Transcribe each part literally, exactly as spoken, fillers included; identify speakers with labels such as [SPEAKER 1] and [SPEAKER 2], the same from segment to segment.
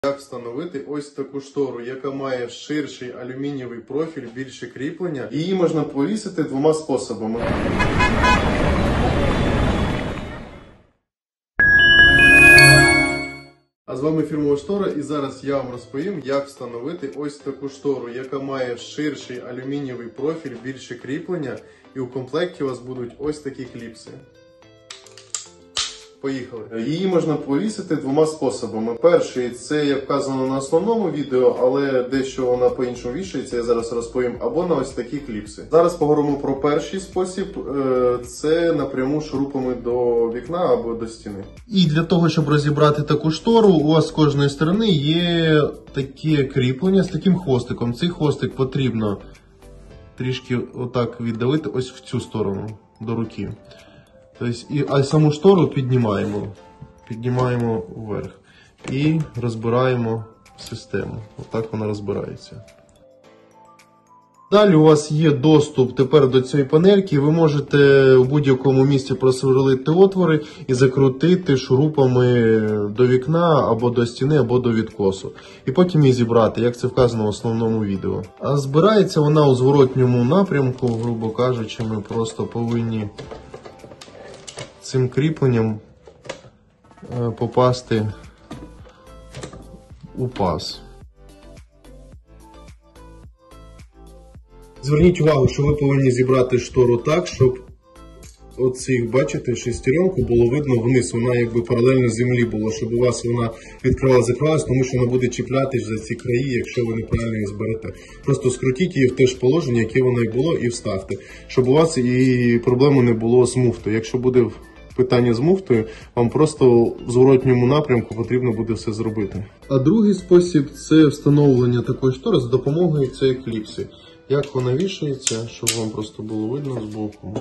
[SPEAKER 1] Як встановити ось таку штору, яка має ширший алюмінієвий профіль, більше кріплення. Її можна повісити двома способами. А з вами фірмова штора, і зараз я вам розповім, як встановити ось таку штору, яка має ширший алюмінієвий профіль, більше кріплення, і у комплекті у вас будуть ось такі кліпси. Поїхали. Її можна повісити двома способами. Перший, це як вказано на основному відео, але дещо вона по-іншому вішається, я зараз розповім, або на ось такі кліпси. Зараз поговоримо про перший спосіб, це напряму шурупами до вікна або до стіни. І для того, щоб розібрати таку штору, у вас з кожної сторони є таке кріплення з таким хвостиком. Цей хвостик потрібно трішки отак віддалити ось в цю сторону, до руки. Тобто, і, а саму штору піднімаємо, піднімаємо вверх і розбираємо систему. Отак вона розбирається. Далі у вас є доступ тепер до цієї панельки, ви можете у будь-якому місці просверлити отвори і закрутити шурупами до вікна, або до стіни, або до відкосу. І потім її зібрати, як це вказано в основному відео. А збирається вона у зворотньому напрямку, грубо кажучи, ми просто повинні цим кріпленням попасти у паз. Зверніть увагу, що ви повинні зібрати штору так, щоб оцих, бачите, шестеренку було видно вниз, вона якби паралельно землі була, щоб у вас вона відкривала, закривалась, тому що вона буде чіплятись за ці краї, якщо ви неправильно її зберете. Просто скрутіть її в те ж положення, яке воно і було, і вставте, щоб у вас і проблеми не було з муфтою. Якщо буде питання з муфтою, вам просто в зворотньому напрямку потрібно буде все зробити. А другий спосіб – це встановлення такої штори за допомогою цієї кліпси. Як вона вішається, щоб вам просто було видно збоку.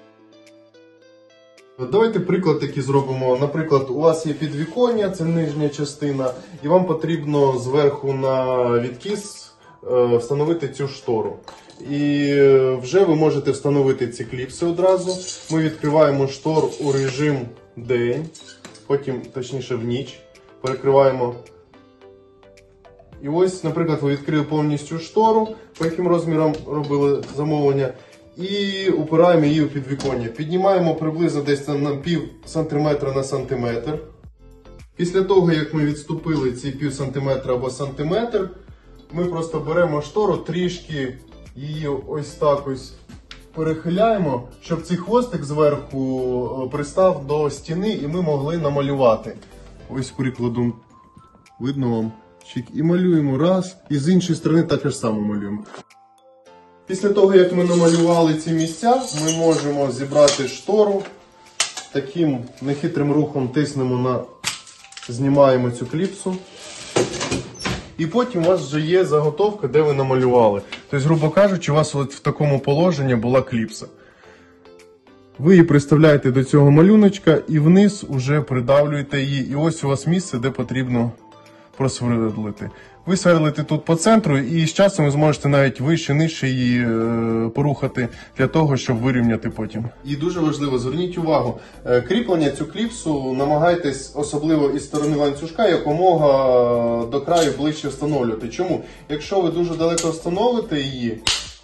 [SPEAKER 1] Давайте приклад такий зробимо. Наприклад, у вас є підвіконня, це нижня частина, і вам потрібно зверху на відкіс встановити цю штору. І вже ви можете встановити ці кліпси одразу. Ми відкриваємо штору у режим день, потім, точніше, в ніч. Перекриваємо. І ось, наприклад, ви відкрили повністю штору, по яким розмірам робили замовлення, і упираємо її у підвіконня. Піднімаємо приблизно десь на пів сантиметра на сантиметр. Після того, як ми відступили ці пів сантиметра або сантиметр, ми просто беремо штору, трішки її ось так ось перехиляємо, щоб цей хвостик зверху пристав до стіни і ми могли намалювати. Ось прикладом видно вам. І малюємо раз, і з іншої сторони також само малюємо. Після того, як ми намалювали ці місця, ми можемо зібрати штору. Таким нехитрим рухом тиснемо на, знімаємо цю кліпсу. І потім у вас вже є заготовка, де ви намалювали. Тобто, грубо кажучи, у вас от в такому положенні була кліпса. Ви її приставляєте до цього малюночка і вниз вже придавлюєте її. І ось у вас місце, де потрібно просверлити. Ви сверлите тут по центру, і з часом ви зможете навіть вище, нижче її е, порухати для того, щоб вирівняти потім. І дуже важливо, зверніть увагу, е, кріплення цю кліпсу намагайтесь, особливо із сторони ланцюжка, якомога до краю ближче встановлювати. Чому? Якщо ви дуже далеко встановите її,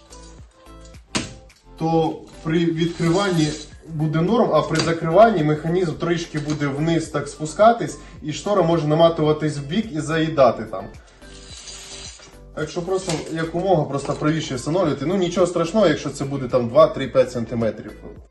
[SPEAKER 1] то при відкриванні буде норм, а при закриванні механізм трішки буде вниз так спускатись, і штора може наматуватись в бік і заїдати там. Якщо просто якомога просто правіше встановлювати, ну нічого страшного, якщо це буде там два-три-п'ять сантиметрів.